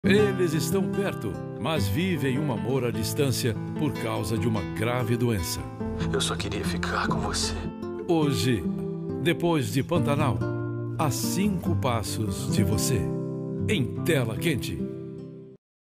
Eles estão perto, mas vivem um amor à distância por causa de uma grave doença. Eu só queria ficar com você. Hoje, depois de Pantanal, a 5 passos de você. Em Tela Quente.